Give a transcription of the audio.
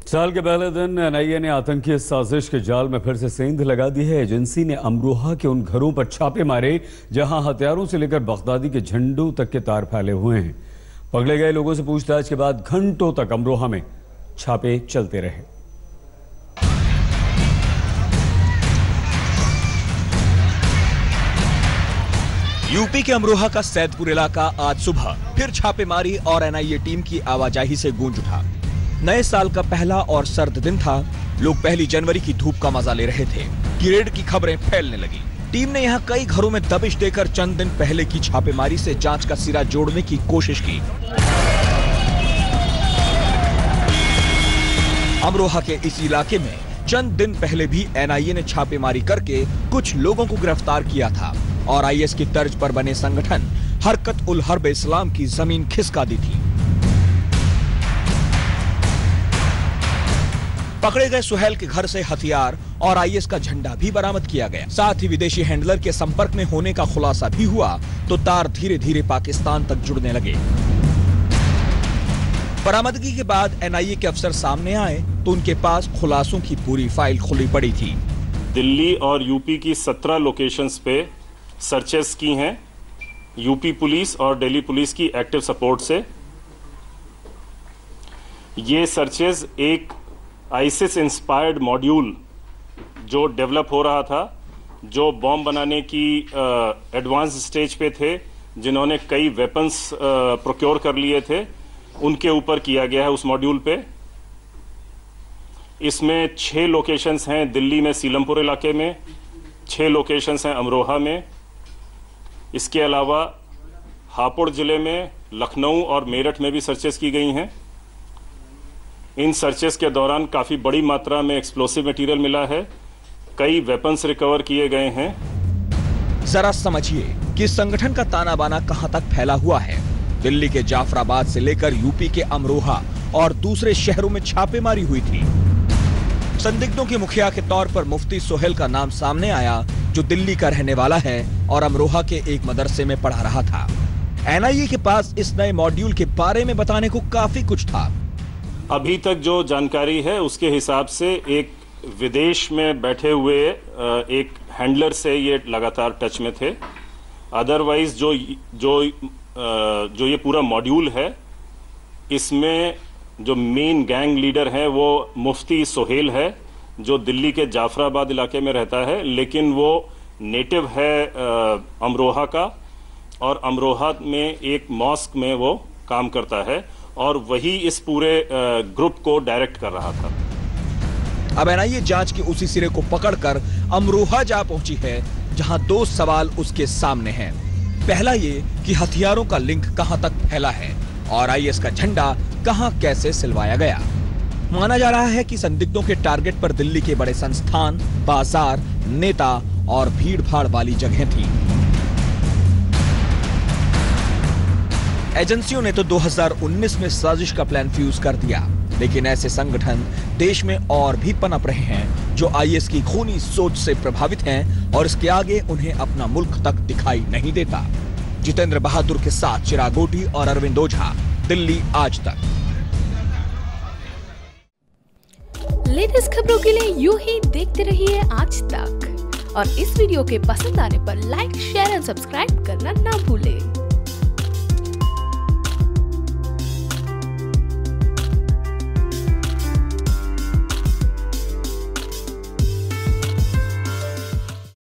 साल के पहले दिन एनआईए ने आतंकी साजिश के जाल में फिर से सेंध लगा दी है। एजेंसी ने अमरोहा के उन घरों पर छापे मारे जहां हथियारों से लेकर बगदादी के झंडों तक के तार फैले हुए हैं। पकड़े गए लोगों से पूछताछ के बाद घंटों तक अमरोहा में छापे चलते रहे। यूपी के अमरोहा का सैदपुर इलाका आज सुबह फिर छापेमारी और एनआईए टीम की आवाजाही से गूंज उठा। नए साल का पहला और सर्द दिन था। लोग पहली जनवरी की धूप का मजा ले रहे थे कि रेड की खबरें फैलने लगी। टीम ने यहां कई घरों में दबिश देकर चंद दिन पहले की छापेमारी से जांच का सिरा जोड़ने की कोशिश की। अमरोहा के इस इलाके में चंद दिन पहले भी एनआईए ने छापेमारी करके कुछ लोगों को गिरफ्तार किया था और आईएस की तर्ज पर बने संगठन हरकत उल हर्ब इस्लाम की जमीन खिसका दी थी। पकड़े गए सुहेल के घर से हथियार और आईएस का झंडा भी बरामद किया गया। साथ ही विदेशी हैंडलर के संपर्क में होने का खुलासा भी हुआ तो तार धीरे धीरे पाकिस्तान तक जुड़ने लगे। बरामदगी के बाद एनआईए के अफसर सामने आए तो उनके पास खुलासों की पूरी फाइल खुली पड़ी थी। दिल्ली और यूपी की 17 लोकेशंस पे सर्चेस की हैं यूपी पुलिस और दिल्ली पुलिस की एक्टिव सपोर्ट से। ये सर्चेस एक आईसिस इंस्पायर्ड मॉड्यूल जो डेवलप हो रहा था, जो बॉम्ब बनाने की एडवांस स्टेज पे थे, जिन्होंने कई वेपन्स प्रोक्योर कर लिए थे, उनके ऊपर किया गया है उस मॉड्यूल पे। इसमें 6 लोकेशंस हैं दिल्ली में सीलमपुर इलाके में, 6 लोकेशंस हैं अमरोहा में। इसके अलावा हापुड़ जिले में, लखनऊ और मेरठ में भी सर्चेस की गई हैं। इन सर्चेस के दौरान काफ़ी बड़ी मात्रा में एक्सप्लोसिव मटेरियल मिला है, कई वेपन्स रिकवर किए गए हैं। जरा समझिए कि संगठन का ताना बाना कहां तक फैला हुआ है। दिल्ली के जाफराबाद से लेकर यूपी के अमरोहा और दूसरे शहरों में छापेमारी हुई थी। संदिग्धों के मुखिया के तौर पर मुफ्ती सोहेल का नाम सामने आया, जो दिल्ली का रहने वाला है और अमरोहा के एक मदरसे में पढ़ा रहा था। एनआईए के पास इस नए मॉड्यूल के बारे में बताने को काफी कुछ था। अभी तक जो जानकारी है उसके हिसाब से एक विदेश में बैठे हुए एक हैंडलर से ये लगातार टच में थे। अदरवाइज जो ये पूरा मॉड्यूल है, इसमें जो मेन गैंग लीडर है वो मुफ्ती सोहेल है, जो दिल्ली के जाफराबाद इलाके में रहता है, लेकिन वो नेटिव है अमरोहा का और अमरोहा में एक मॉस्क में वो काम करता है और वही इस पूरे ग्रुप को डायरेक्ट कर रहा था। अब एनआईए जांच के उसी सिरे को पकड़कर अमरोहा जा पहुंची है, जहां 2 सवाल उसके सामने हैं। पहला ये कि हथियारों का लिंक कहां तक फैला है और आईएस का झंडा कहां कैसे सिलवाया गया। माना जा रहा है कि संदिग्धों के टारगेट पर दिल्ली के बड़े संस्थान, बाजार, नेता और भीड़-भाड़ वाली जगह थी। एजेंसियों ने तो 2019 में साजिश का प्लान फ्यूज कर दिया, लेकिन ऐसे संगठन देश में और भी पनप रहे हैं जो आईएस की खूनी सोच से प्रभावित हैं और इसके आगे उन्हें अपना मुल्क तक दिखाई नहीं देता। जितेंद्र बहादुर के साथ चिराग गोटी और अरविंद ओझा, दिल्ली आज तक। लेटेस्ट खबरों के लिए यूं ही देखते रहिए आज तक और इस वीडियो के पसंद आने पर लाइक, शेयर एंड सब्सक्राइब करना ना भूलें।